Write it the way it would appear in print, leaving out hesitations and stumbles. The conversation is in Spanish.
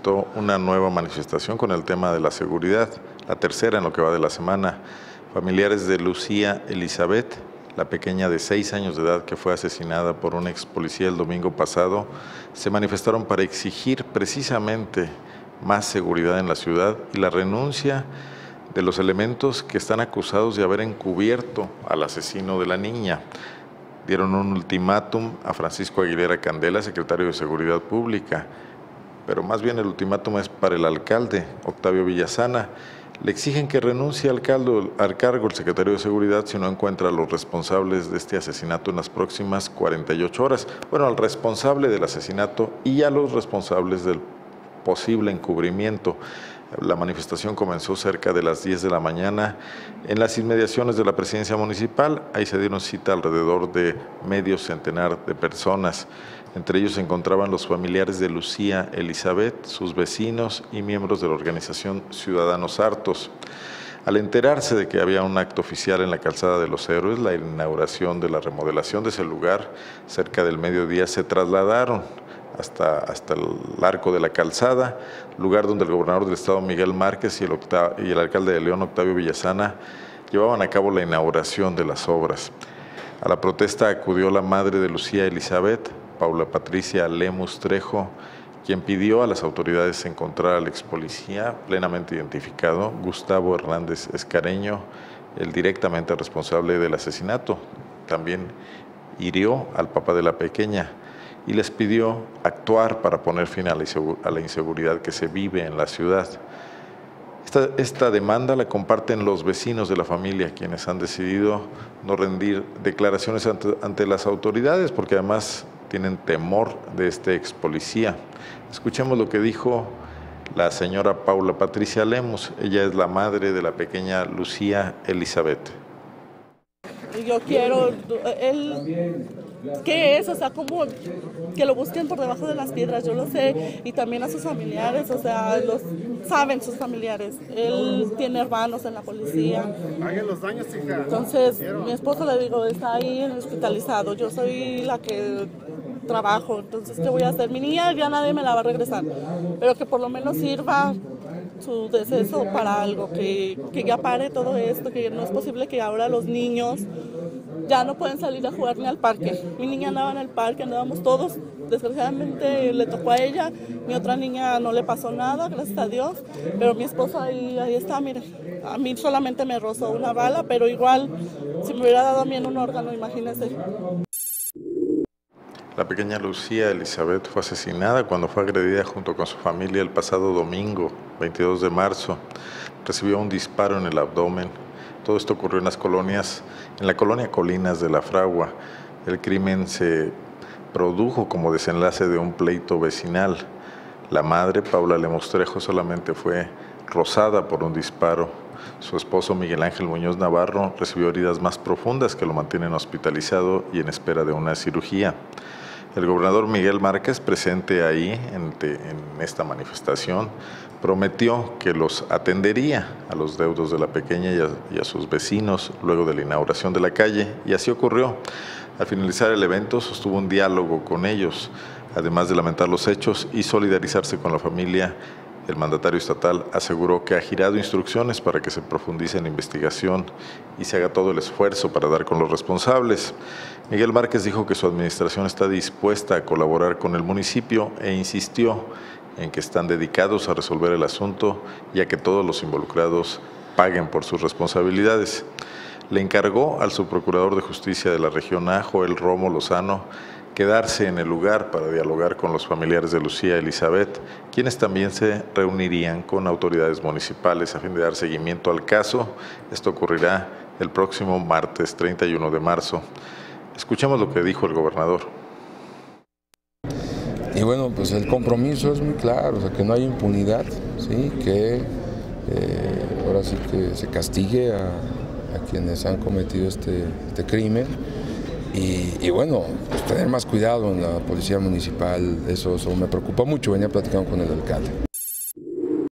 presentó una nueva manifestación con el tema de la seguridad, la tercera en lo que va de la semana. Familiares de Lucía Elizabeth, la pequeña de 6 años de edad que fue asesinada por un ex policía el domingo pasado, se manifestaron para exigir precisamente más seguridad en la ciudad y la renuncia de los elementos que están acusados de haber encubierto al asesino de la niña. Dieron un ultimátum a Francisco Aguilera Candela, secretario de Seguridad Pública, pero más bien el ultimátum es para el alcalde, Octavio Villasana. Le exigen que renuncie al cargo el secretario de Seguridad si no encuentra a los responsables de este asesinato en las próximas 48 horas. Bueno, al responsable del asesinato y a los responsables del posible encubrimiento. La manifestación comenzó cerca de las 10 de la mañana en las inmediaciones de la presidencia municipal. Ahí se dieron cita alrededor de medio centenar de personas. Entre ellos se encontraban los familiares de Lucía Elizabeth, sus vecinos y miembros de la organización Ciudadanos Hartos. Al enterarse de que había un acto oficial en la Calzada de los Héroes, la inauguración de la remodelación de ese lugar, cerca del mediodía se trasladaron hasta el Arco de la Calzada, lugar donde el gobernador del estado Miguel Márquez y el alcalde de León, Octavio Villasana, llevaban a cabo la inauguración de las obras. A la protesta acudió la madre de Lucía Elizabeth, Paula Patricia Lemus Trejo, quien pidió a las autoridades encontrar al ex policía plenamente identificado, Gustavo Hernández Escareño, el directamente responsable del asesinato. También hirió al papá de la pequeña y les pidió actuar para poner fin a la inseguridad que se vive en la ciudad. Esta demanda la comparten los vecinos de la familia, quienes han decidido no rendir declaraciones ante las autoridades, porque además tienen temor de este ex policía. Escuchemos lo que dijo la señora Paula Patricia Lemus. Ella es la madre de la pequeña Lucía Elizabeth. Yo quiero, ¿qué es? O sea, como que lo busquen por debajo de las piedras, yo lo sé, y también a sus familiares, o sea, saben sus familiares. Él tiene hermanos en la policía. Entonces, mi esposo, le digo, está ahí hospitalizado, yo soy la que trabajo, entonces, ¿qué voy a hacer? Mi niña ya nadie me la va a regresar, pero que por lo menos sirva su deceso para algo, que ya pare todo esto, que no es posible que ahora los niños ya no pueden salir a jugar ni al parque. Mi niña andaba en el parque, andábamos todos, desgraciadamente le tocó a ella, mi otra niña no le pasó nada, gracias a Dios, pero mi esposo ahí está, mire, a mí solamente me rozó una bala, pero igual, si me hubiera dado a mí en un órgano, imagínese. La pequeña Lucía Elizabeth fue asesinada cuando fue agredida junto con su familia el pasado domingo, 22 de marzo. Recibió un disparo en el abdomen. Todo esto ocurrió en la colonia Colinas de la Fragua. El crimen se produjo como desenlace de un pleito vecinal. La madre, Paula Lemus Trejo, solamente fue rozada por un disparo. Su esposo, Miguel Ángel Muñoz Navarro, recibió heridas más profundas que lo mantienen hospitalizado y en espera de una cirugía. El gobernador Miguel Márquez, presente ahí en esta manifestación, prometió que los atendería a los deudos de la pequeña y a sus vecinos luego de la inauguración de la calle, y así ocurrió. Al finalizar el evento, sostuvo un diálogo con ellos, además de lamentar los hechos y solidarizarse con la familia. El mandatario estatal aseguró que ha girado instrucciones para que se profundice en la investigación y se haga todo el esfuerzo para dar con los responsables. Miguel Márquez dijo que su administración está dispuesta a colaborar con el municipio e insistió en que están dedicados a resolver el asunto y a que todos los involucrados paguen por sus responsabilidades. Le encargó al subprocurador de Justicia de la Región A, Joel Romo Lozano, quedarse en el lugar para dialogar con los familiares de Lucía Elizabeth, quienes también se reunirían con autoridades municipales a fin de dar seguimiento al caso. Esto ocurrirá el próximo martes 31 de marzo. Escuchemos lo que dijo el gobernador. Y bueno, pues el compromiso es muy claro, o sea, que no hay impunidad, ¿sí? Que ahora sí que se castigue a quienes han cometido este crimen. Y bueno, pues tener más cuidado en la policía municipal, eso me preocupa mucho, venía platicando con el alcalde.